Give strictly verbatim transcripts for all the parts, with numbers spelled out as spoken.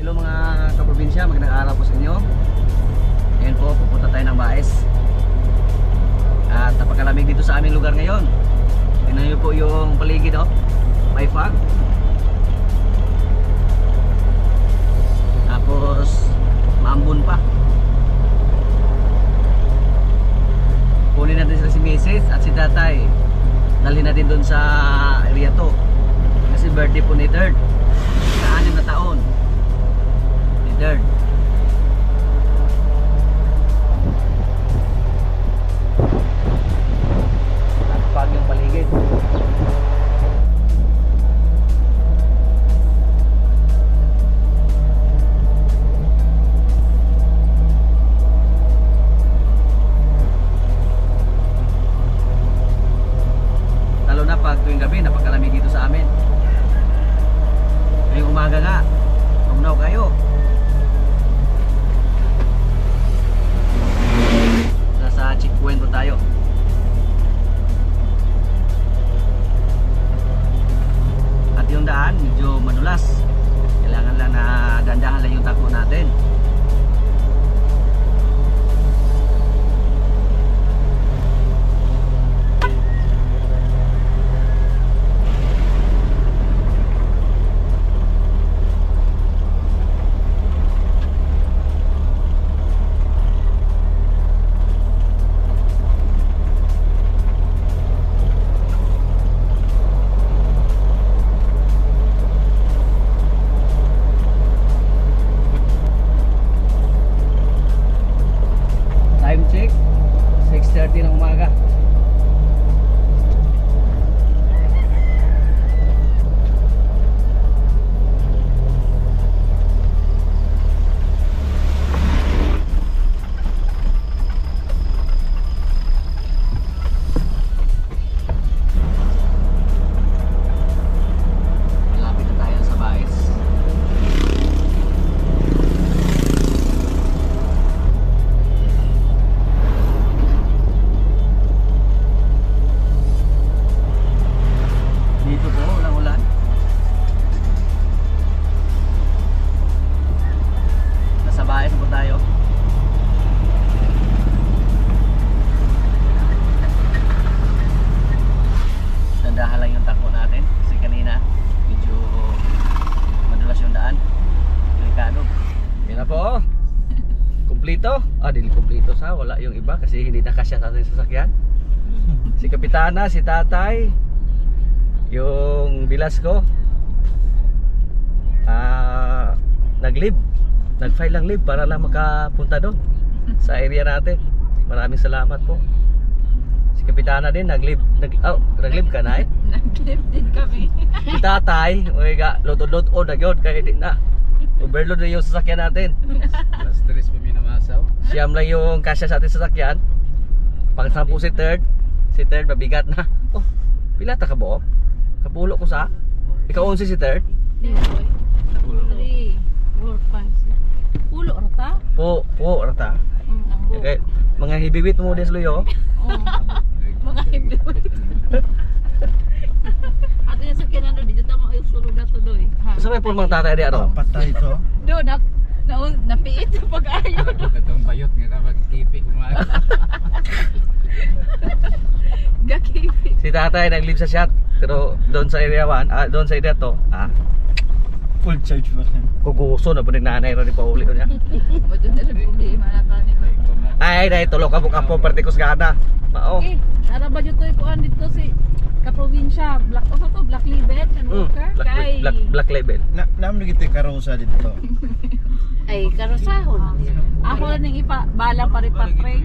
Hello mga kaprobinsya, magandang araw po sa inyo. Ngayon po, pupunta tayo ng Baes. At napakalamig dito sa aming lugar ngayon. Tingnan nyo po yung paligid, oh. May fog. Tapos maambon pa. Kunin natin sila si Missus at si Tatay. Dalhin natin doon sa area to. Kasi birthday po ni Third. Sa anim na taon. Ni Third. Pag yung paligid. Lalo na pag tuwing gabi, napakalamig dito sa amin. Ngayong umaga nga, tumnaw kayo. Nasa checkpoint po tayo. At yung daan, medyo madulas. Kailangan lang na dandahan lang yung takbo natin. Time check, six thirty ng umaga. Malapit na tayo sa Baes. Dito po, walang ulan. Nasa Baes po tayo. Dandahan lang yung takbo natin kasi kanina medyo madulas yung daan. Delikado. Yan na po. Kumplito. Ah, dili kumplito sa. Wala yung iba kasi hindi nakasya sa ating sasakyan. Si Kapitana, si Tatay, yung Velasco, ah, nag-leave, nag-file lang leave para lang makapunta doon sa area natin. Maraming salamat po. Si Kapitana din nag-leave, nag, oh, nag-leave ka na eh. Nag-live din kami. Si Tatay, oy ga, lotod-lotod na yun, kaya di na. Overload na yung sasakyan natin. Alas tres pa minamasaw. Siyam lang yung kasya sa ating sasakyan. Pang sampu si Third, si Third mabigat na. Oh, pila ta ka bo? Kapulo ko sa. Ikaw unsi si Third? Three, four, five, six. Pulo rata? Po, po rata. Mm, ang buo. Okay, mga hibibit mo des luyo. Oh. Mga hibdol. Ato yung sakyan ano, dito tamo yung sulod na to doy. Sa may pulmang tatay di ano? Patay ito. Do, na, na, napiit sa pag-ayo. Katong bayot nga kapag tipi kumain. Gakipit. Si tatay nag-leave sa shot. Pero doon sa area one, ah, doon sa area to, ah, Full charge ba siya? kuguso na po ng nanay ron ni Pauli niya. O doon na lang problema na ka nila. Ay, dahil tulog ka buka po partikos gana. Mao. Eh, naraba dito yung kuhan dito si kaprobinsya. Black, o to, Black Libet, and Mm, Walker. black, Kay, black, black label. Na namin kita karosa dito. ay, karosahon. Ako lang yung ipa, balang paripatrek.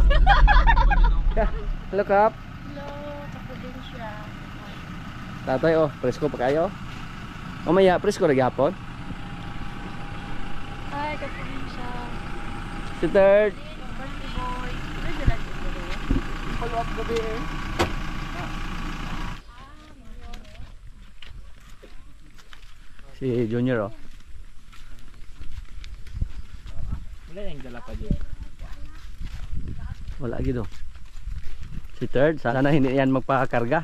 Hello Kap. Hello, kaprobinsya. Tatay oh, presko pa kayo? Mamaya presko na gyapon. Hi, kaprobinsya. Si Third. Birthday boy. Pwede lang dito rin. Follow up gabi eh. Si Junior oh. Wala yung dala pa dyan. Wala gitu. Si Third, sana hindi yan magpakakarga.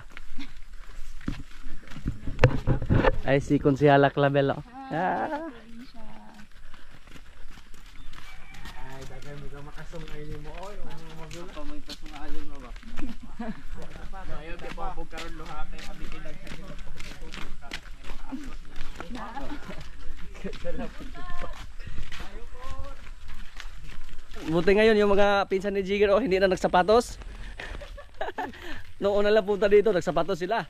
Ay si Konsihala Clavel oh. Ah. pasong kayo mo oy, ang magulo. Pa may pasong ayon mo ba? Ayaw kay pabog karon luha kay abi kinag sa inyo. Buti ngayon yung mga pinsan ni Jigger oh, hindi na nagsapatos. Noong una lang punta dito, nagsapatos sila.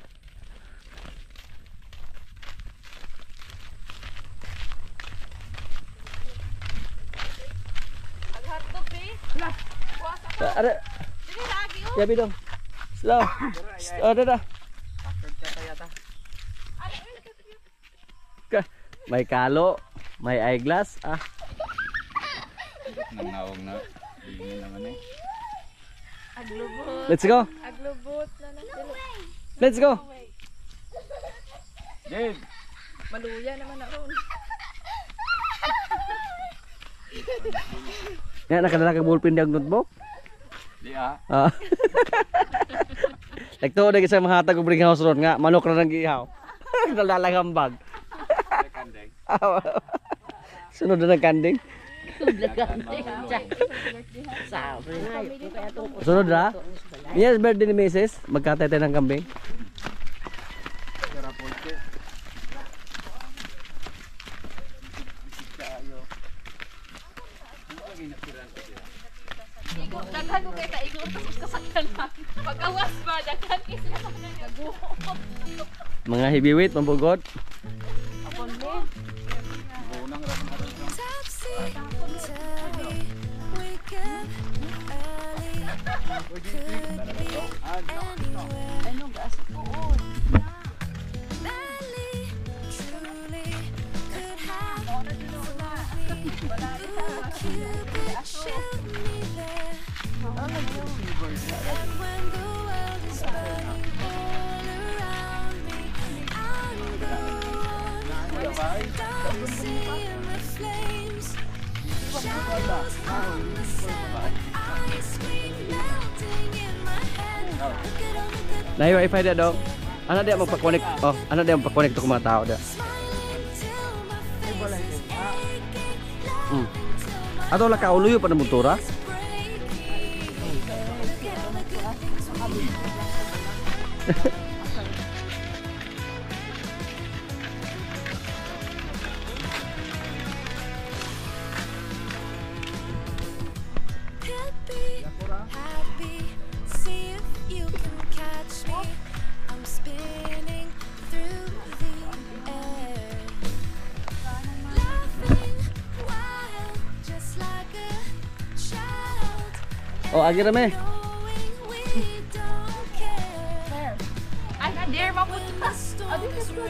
Hotdog eh. Puasa ka. Ada, Dili lagi oh. yabi dong. Slow. Oh, dah. May kalo, may eyeglass. Ah. Nangawag na. Hindi naman eh. Aglubot. Let's go. Aglubot na na. Let's go. Dave, Maluya naman ako. Ya, nakadala ka ballpen di ang notebook. di ah. Ah. Nagtuo na sa mga hatag ubring house road nga manok ra nang giihaw. Nalalang bag. Kandeng. Sunod na ng kanding. Sabi na yun. Sunod na. Yes, birthday ni Missus Magkatete ng kambing. Kira poste. Igot, daghan ko kay taigot tapos kasaktan na. Pagkawas ba, daghan isa na nagaguhot. Mga heavyweight, mabugod. Apon mo. Bunang ra man aron. Ano gas ko? Na yung wifi dia dong. Ano dia magpa-connect? Oh, ano dia magpa-connect to mga tao dia. Hmm. Ato la kauluyo pa na motora. Oh, agi rame. Ay, dear, mapunta. Oh, this is good.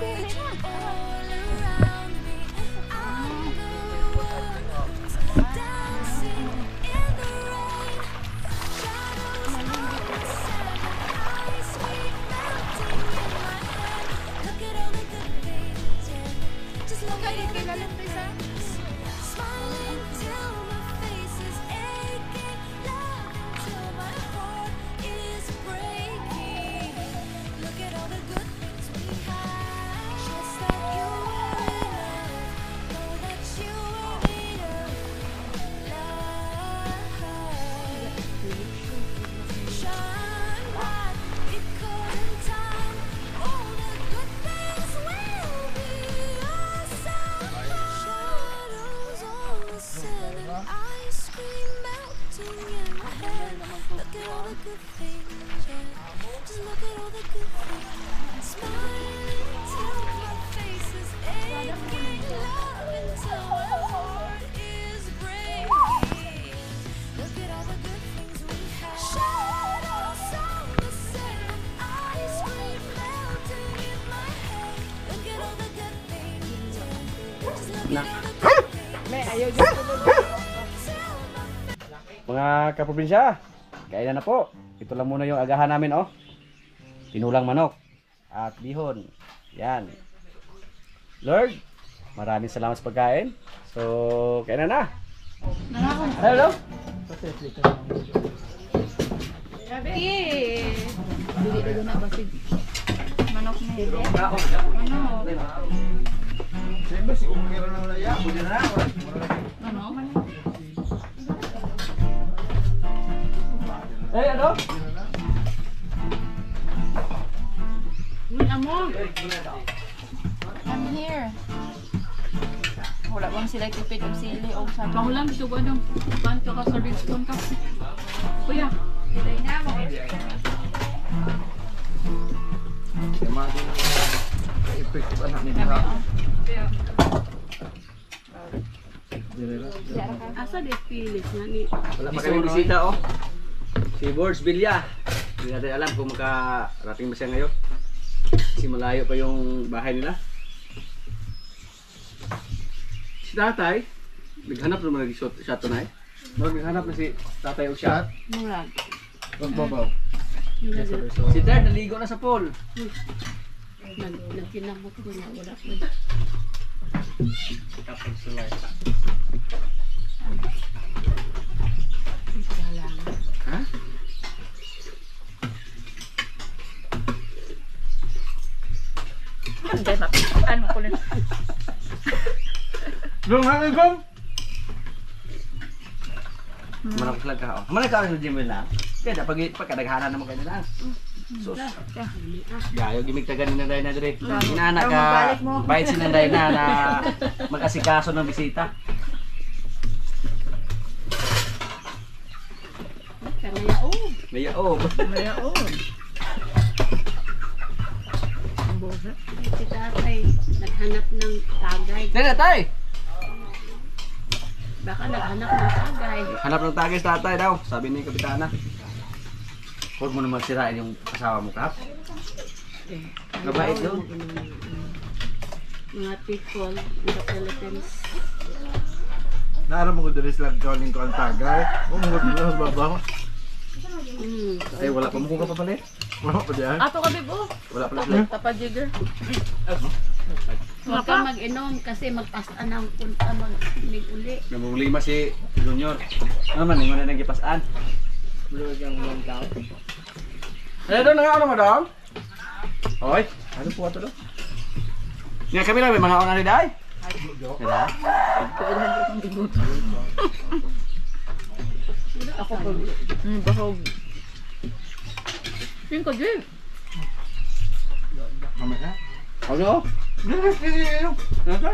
Mga kaprobinsya, kainan na po. Ito lang muna yung agahan namin, oh. Tinulang manok at bihon. Yan. Lord, maraming salamat sa pagkain. So, kainan na. Hello. Dili dili na basig. Manok ni. Manok. Siyempre si kumira ng laya, pwede na. Ano? Wala bang sila tipid o sili o sa pangulam ito ba nung kanto ka sa spoon ka. Kuya, ilay na mo. Sama din. Effective anak ni Diha. Asa di pilis nga ni. Wala pa kami bisita oh. Si Boards Villa. Hindi natin alam kung makarating ba siya ngayon. Kasi malayo pa yung bahay nila. Si tatay, naghanap naman ng shot, shot tonight. Naghanap na si tatay o shot. Murag. Magbabaw. Si dad naligo na sa pool. Nagkinamot ko na wala ko. Tapos sulay. Ha? Hindi mapitan mo ko lang. Dong hangin kom. Manok lang ka. Oh. Manok ka sa gym lang. Kaya dapat pagkadaghanan naman kayo na. Sus. Gayo gimik taga ni Nanday na dire. Inana ka. Bait si Nanday na na magkasikaso ng bisita. Kaya oh. Maya oh. Maya on. Si tatay naghanap ng tagay. Nene tay. Baka naghanap ng tagay. Hanap ng tagay sa tatay daw. Sabi ni kapitana. Huwag mo naman sirain yung asawa mo, Kap. Mabait yun. Mga people in the Philippines. Naaram mo ko diri sila kaling ko ang tagay. Umot mo lang babaw. Mm. Ay, wala pa mukha pa pala eh. Wala pa diyan. Ato ka bibo. Wala pala pala. Papa Jigger. Huwag ka mag-inom kasi magpasaan ang punta mag-inig uli. Namumulima si Junior. Ano man, yung mga nagipasaan. Bulog ang mga tao. Ano doon nga ano madam? Hoy, ano po ato doon? Nga kami lang may mga ona ni Day. Kaya? Ako po. Mm, bahog. Sino ka, Jim? Mamaya ka? Ano? Dili dili. Ano?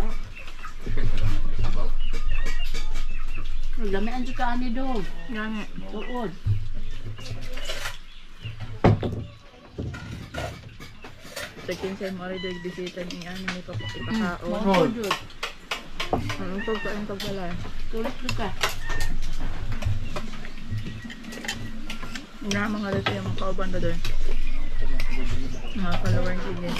Damihan dito ka ani do. Ngani. Tuod. Takin sa mo rin bisita ni ano ni papa ipakao. Oh. Ano pag paano ka pala? Tulit ka. Na mga rito yung mga kauban doon. Mga follower din.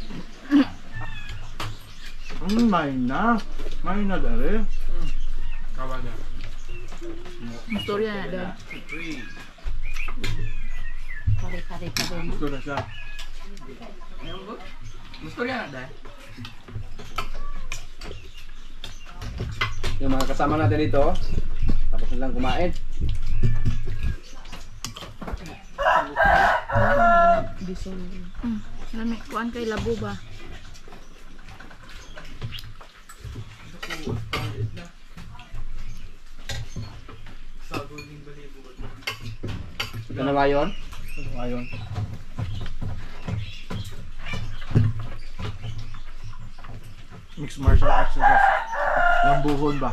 Ang may na. May na dali. Kawada. Istorya na doon. Kare-kare ka din. Ito na siya. Gusto rin Day. Yung mga kasama natin dito, tapos na lang kumain. Bison. Hmm. Lami, kuan kay labo ba? Ito na ba yun? Ayon. Mixed martial arts na siya. Lambuhon ba?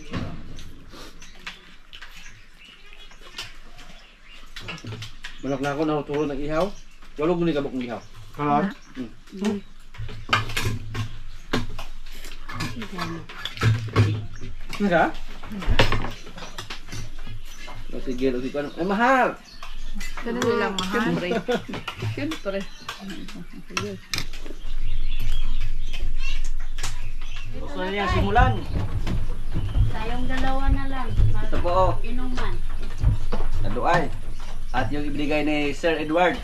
Malak na ako natuturo ng ihaw. Walog mo ni kabok ng ihaw. Kalat? Ano ka? O sige, o sige. Ay, mahal! Ganun nilang mahal. Siyempre. Siyempre. Gusto na niya simulan. Tayong dalawa na lang. Ito po, oh. Inuman. Naduay. At yung ibigay ni Sir Edward.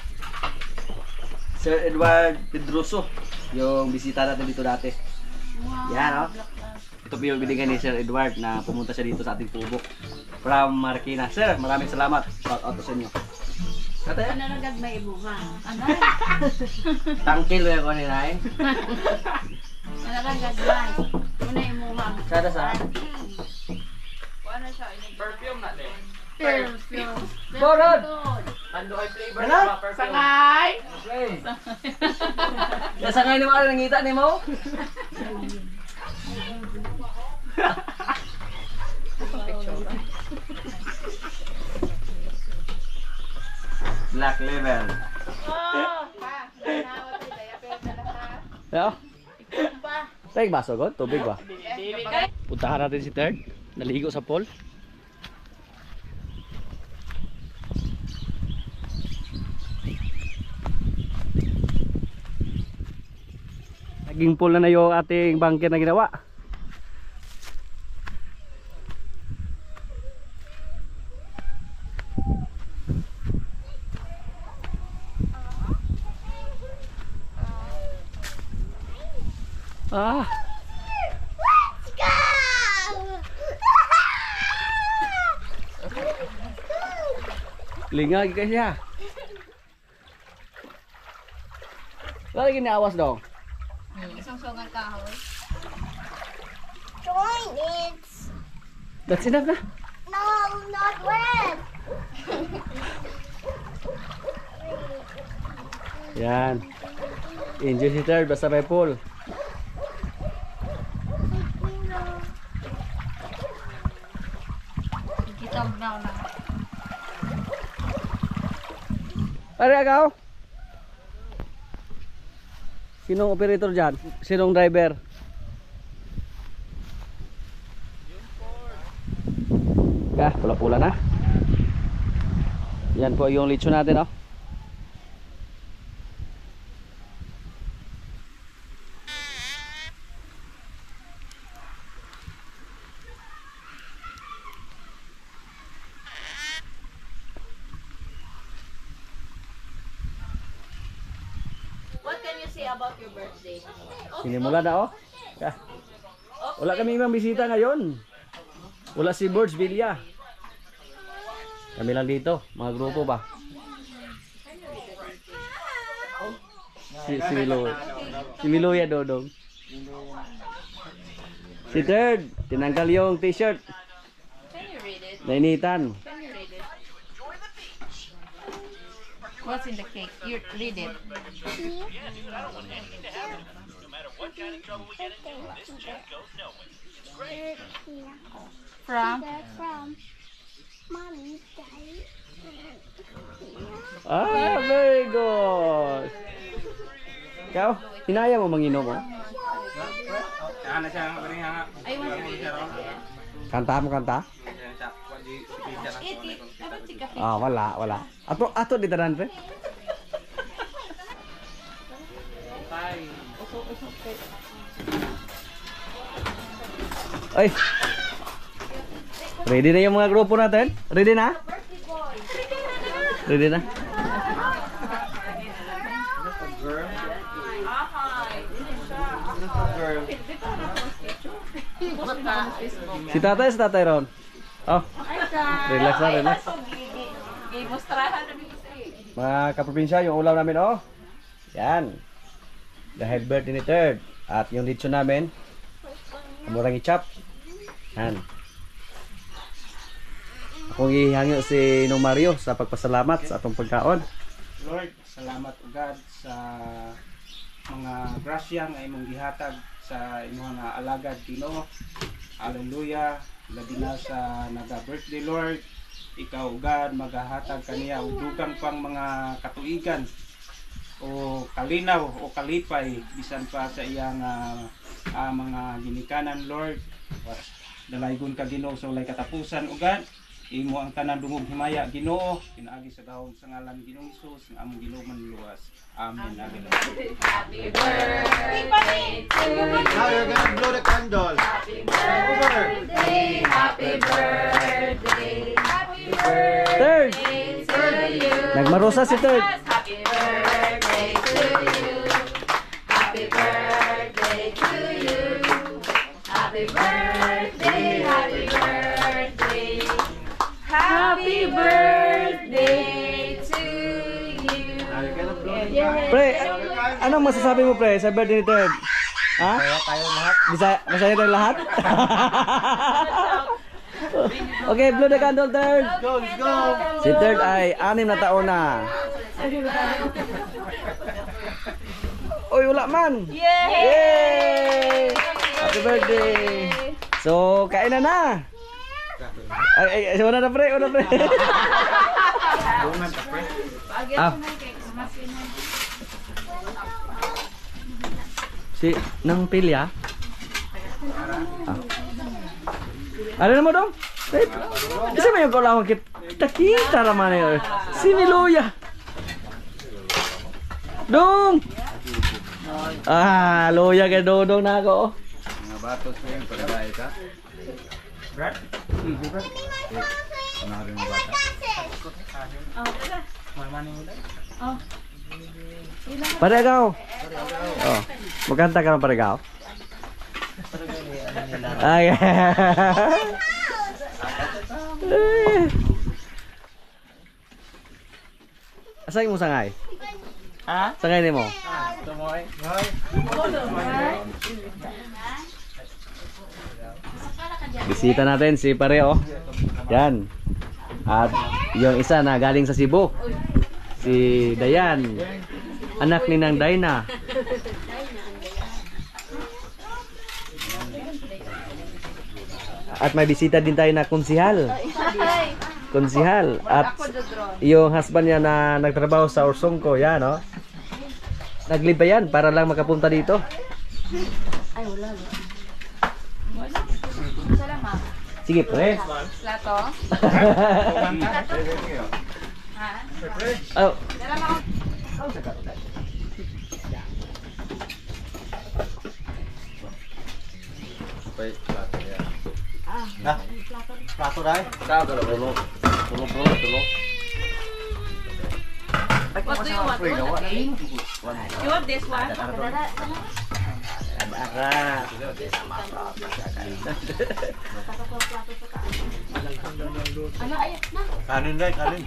Sir Edward Pedroso. Yung bisita natin dito dati. Wow. Yan, oh. Ito po yung binigay ni Sir Edward na pumunta siya dito sa ating pubok. From Marikina. Sir, maraming salamat. Shout out to sa inyo. Tatay, Ano na gagmay mo ha? Ano? tangkil yung ko ni Nay. Ano na gagmay? Una mo ha? Sada sa? Perfume na din. Perfume. Borod! Ando ay flavor Ano? sa perfume. Sangay! Okay. Nasa ngayon ni Mara, nangita ni mo? Black Label. Yeah. Tayo baso ko, tubig ba? Puntahan natin si Third. Naligo sa pool. Naging pool na na yung ating bunker na ginawa. Ah. Let's go! Lingag ka siya. Lagi niawas dong. Isang songan kahoy. Join it. That's enough na. No, not wet. Yan. Enjoy si Third basta may pool. Kita brown na. Pare agaw. Sinong operator dyan? Sinong driver? Kah, pula-pula na. Yan po yung lechon natin, oh. What can you say about your birthday? Sinimula na, oh. Kah. Wala kami ibang bisita ngayon. Wala si Birds Villa. Kami lang dito, mga grupo ba? Si, si Milo. Si Milo ya Dodong. Si Third, tinanggal yung t-shirt. Can you read it? Nainitan. Can you read it? What's in the cake? You read it. From? From mommy, daddy. Ah, very good. Ikaw, hinaya mo manginom mo? Ano siya ang bering hanga? I want to read it. Kanta mo, kanta? Eat it. Dapat si kape. Ah, wala, wala. Ato, ato di tanan pre. Ay. Ready na yung mga grupo natin? Ready na? Ready na? Si tatay, si tatay Ron. Oh, relax na, relax. Gimustrahan na dito. Mga kaprobinsya, yung ulam namin, oh. Yan. Dahil birthday ni Third. At yung lechon namin, murang i-chop. Yan. Akong ihangyo si Nong Mario sa pagpasalamat sa atong pagkaon. Lord, salamat ugad sa mga grasya nga imong gihatag sa imong nga alagad Ginoo. Hallelujah. Labi na sa naga-birthday Lord. Ikaw ugad magahatag kaniya og dugang pang mga katuigan o kalinaw o kalipay bisan pa sa iyang uh, uh, mga ginikanan Lord. Dalaygon ka Ginoo sa walay katapusan ugad. Imo ang tanan dungog himaya Ginoo pinaagi sa dahom sa ngalan ni Ginoong Hesus nga among Ginoo manluwas. Amen. Amen. Happy birthday to you. Now you're gonna blow the candle. Happy birthday. Happy birthday. Happy Third! birthday to you. Nagmarosa si Third. Happy birthday to you. Happy birthday to you. Happy birthday. Happy birthday. Happy birthday to you. Pre, anong masasabi mo pre sa birthday ni Third? Ha? Kaya tayo lahat. Masaya, masaya tayo lahat? Okay, blow the candle Third. Go, let's go. Si Third ay anim na taon na. Uy, wala man. Yay! Yay! Happy birthday. So, kain na na. Ay, ay, ay, una na pre, una pre. Ah. Si nang pilya. Ah. Ano na mo dong? Eh, isa mo yung kailangan kita kita naman yun. Si Miluya. Dong! Ah, luya kay Dodong na ako. Mga batos ko yung pagkabae ka. Brad? Easy, Brad. Ano rin yung bata? Paragaw. Oh, magkanta ka ng paragaw. Ay. Asay mo sangay? Ha? Sangay ni mo? Tumoy. Bisita natin si pare oh. Yan. At yung isa na galing sa Cebu. Si Dayan. Anak ni Nang Dayna. At may bisita din tayo na konsihal. Konsihal. At yung husband niya na nagtrabaho sa Orsongko, yan no. Naglib ba yan para lang makapunta dito? Ay, wala. Sige pre. Plato? Oh. Wait, plato yan. Ah, plato dahil? Plato na, tulog. Tulog, tulog, tulog. What do you want? You want the cake? You want this one? Ano ay na? Kanin dahil, kanin.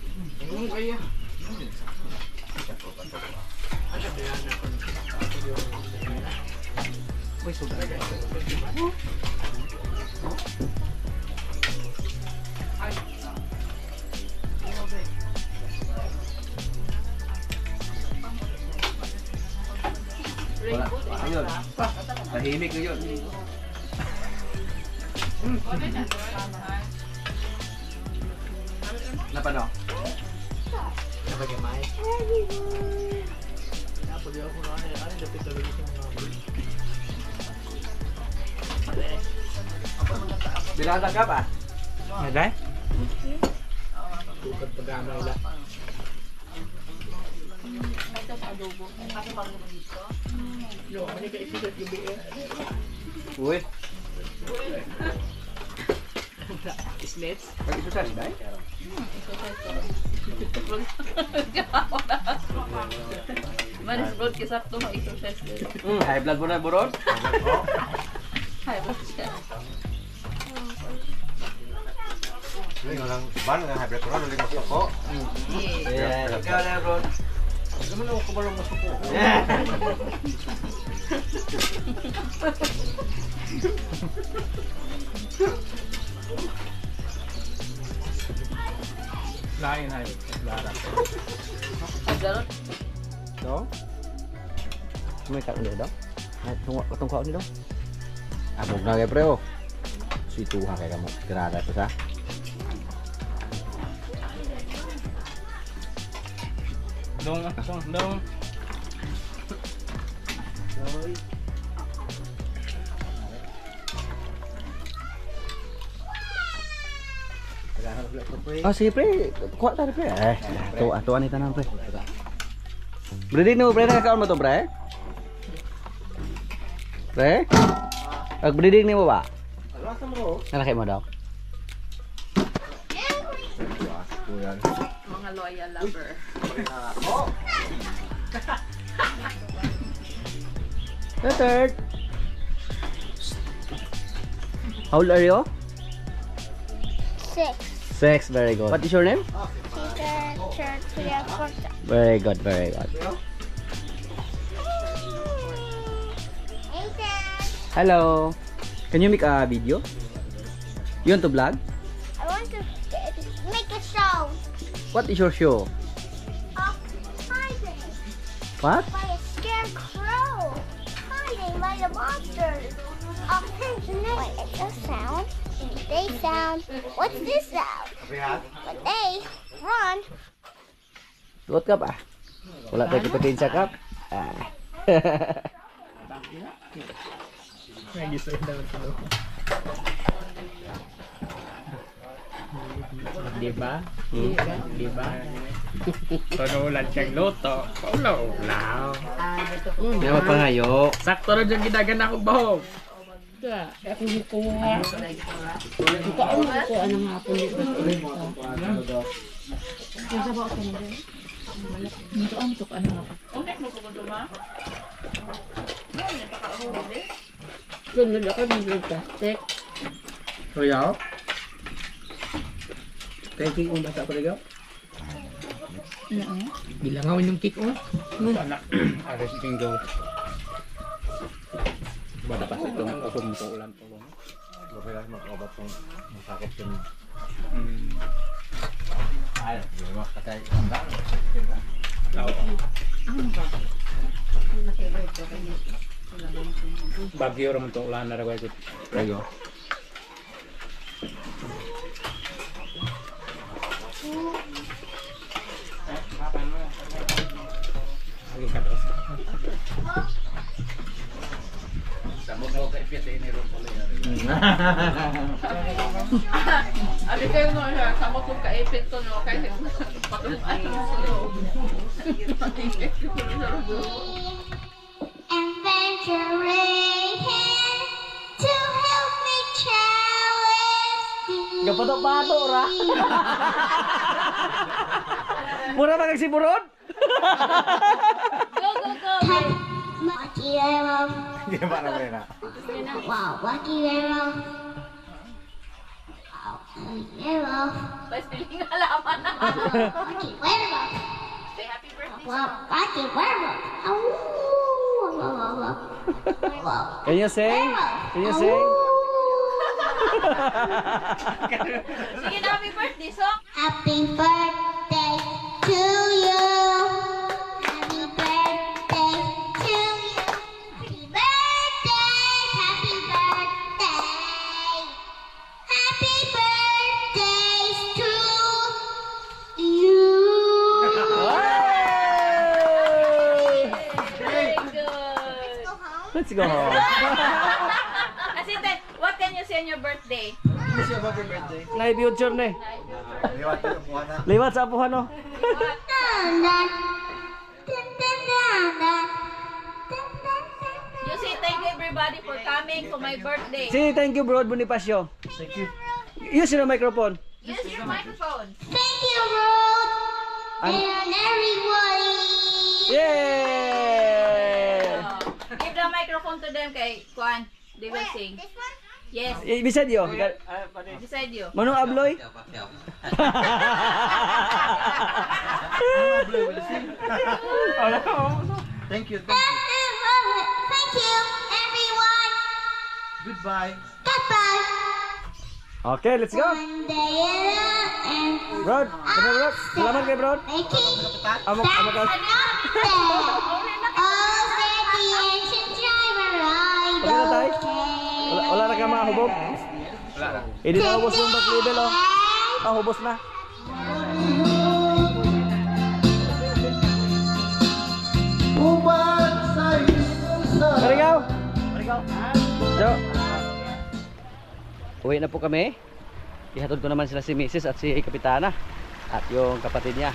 Wala. Ayun. Tahimik na yun. Napano? Napagamay? Bilata ka pa? Ada? Uy. Slits. Pag-exercise ba? Manis broad kisap to mag-exercise din. Mm, high blood mo na, Buron? High blood siya. Hindi nga lang, ban nga hybrid ko na, naling mas ako. Yeah, ikaw na, Buron. Hindi mo na ako kubalong mas ako. Lain ay. Lara. Pagdarot. Đó. Mấy cạnh để đó. Tunggu tunggu kau ni dong. Ah, một na cái preo. Si tu ha kayak kamu gerada tu sah. Dong, dong, dong. Oh, si pre, kuat tadi pre. Eh, tu ah tu ani tanam pre. Berdiri nu pre nak kawan betul pre. Pre. Ak berdiri ni bawa. Nak kayak modal. Mga loyal lover. Third. How old are you? Six. Six, very good. What is your name? Peter, Churchill, Costa. Very good, very good. Ethan, Hello. Can you make a video? You want to vlog? I want to make a show What is your show? of hiding What? by a scarecrow, hiding by the monsters. Of Wait, it's a sound. They sound. What's this sound? But they run. Suot ka pa? Wala tayo kipatin sa cup? Ah. Diba? Hmm. Diba? Tunulan siyang luto. Paulaw-ulaw. Hindi mo pangayo. Sakto na dyan ginagan akong bahog. Dito ang tuk ano ako. Sunod ako ng plastic. Kuya? Kaya cake mo basa ko ligaw? Bilangawin yung cake mo. Sana. Ares bingo. Bada pa ito ng ulam to. Bapak lang mag-obat kung masakop yung... Ay, di ba katay ang daan? Bagyo raman to ulan na rin ko. Ligaw. Lagi ka dos. Sabog mo kay Piet ini ron pala yan. Abi kayo no, sama ko kaipit to no, kahit patulong ay mo. Adventuring to help me challenge. Gapato-pato ra. Mura ba kag siburod? Go go go. Lucky arrow. Gimana mereka? Wow, lucky arrow. Wow, lucky arrow. Bas piling alaman na. Lucky werewolf. Say happy birthday. Wow, lucky werewolf. Oh, wow, wow, wow. Wow. Can you sing? Can you sing? Sige na, happy birthday song. Happy birthday to you. Happy birthday to you. Happy birthday, happy birthday. Happy birthdays to you. Very good. Let's go home. Asinte, what can you say on your birthday? Nay future ne. Lewat yung kuwana. Liwat sa apuhan no. You say thank you everybody for coming to my birthday. Say thank you bro Bonifacio. Thank you. Use your microphone. Use your microphone. Thank you, Ruth. And everybody. Yay! Give the microphone to them kay Kwan. They will sing. This one? Yes, Eh, Beside you. beside you. Manong abloy? Thank you. Thank you. Thank you, everyone. Goodbye. Goodbye. Okay, let's go. One day and Bro, kena bro. Selamat kay bro. making Amok amok ka. all said the ancient driver ride. Pagkita tayo. Wala, wala na ka mahubog. Hindi na ubos yung back level oh. Ah, hubos na. Uban sa isa. Marigaw. Marigaw. Jo. Uwi na po kami. Ihatod ko naman sila si Missus at si Kapitana at yung kapatid niya.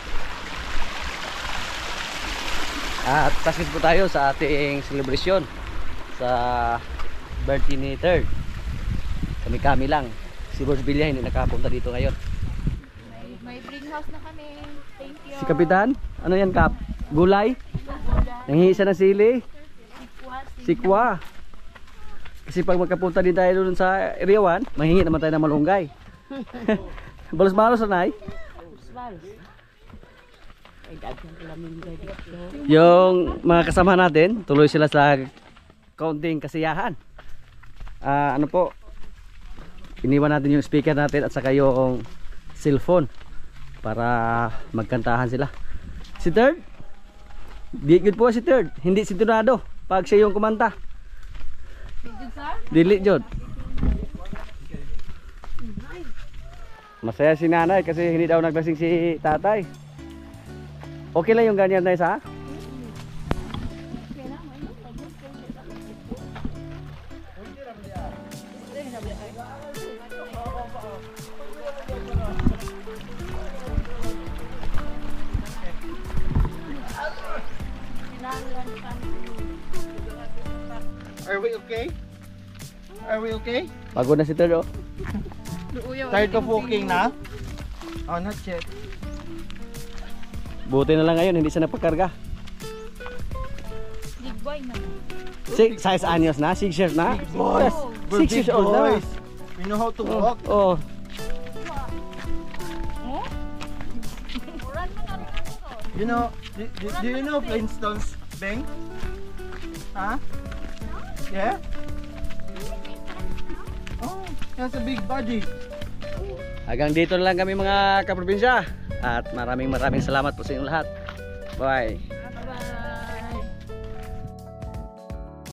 At sasit po tayo sa ating celebration sa birthday ni Third. Kami-kami lang. Si Boss Bilya hindi nakapunta dito ngayon. May bring house na kami. Thank you. Si Kapitan, ano yan Kap? Gulay? Nanghiisa ng sili? Sikwa. Kasi pag magkapunta din tayo doon sa Area one, mahingi naman tayo ng malunggay. Balos-balos na nay. Yung mga kasama natin, tuloy sila sa kaunting kasiyahan. Ah, ano po? Iniwan natin yung speaker natin at saka yung cellphone para magkantahan sila. Si Third, di good po si Third, hindi sintonado pag siya yung kumanta. Dili jud. Masaya si nanay kasi hindi daw naglasing si tatay. Okay lang yung ganyan na isa? Are we okay? Are we okay? Pagod na si Tol, oh. Tired of walking na? Oh, not yet. Buti na lang ngayon, hindi siya napagkarga. Big boy na. Six, size anyos na? Six years na? Boys! Yes, We're Six big years old na. boys. We know how to walk. Oh, You know, do, do, do you know Flintstones, Beng? Huh? Yeah? Oh, he has a big body. hanggang dito na lang kami mga kaprobinsya. At maraming maraming salamat po sa inyong lahat. Bye.